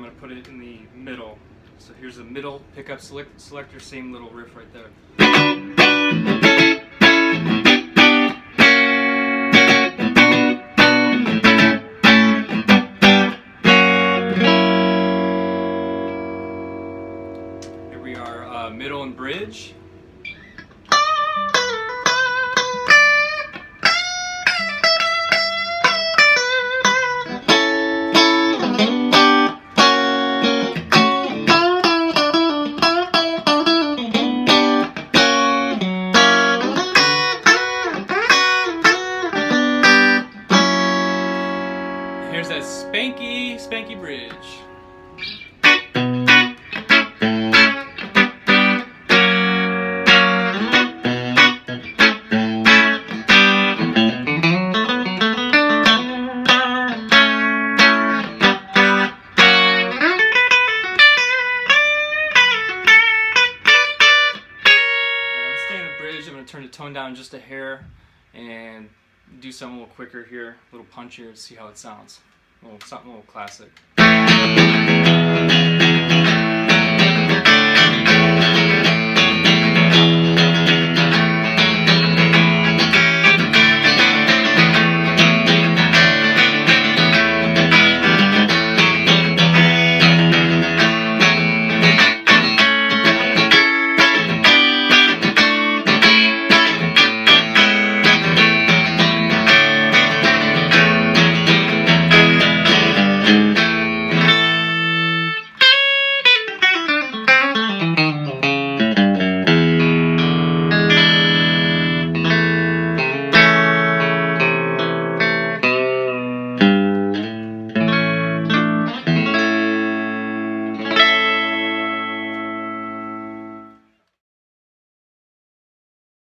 going to put it in the middle. So here's the middle pickup selector, same little riff right there. Here we are, middle and bridge. Here's that spanky bridge. I'm going to turn the tone down just a hair and do something a little quicker here, a little punchier to see how it sounds. Something a little classic.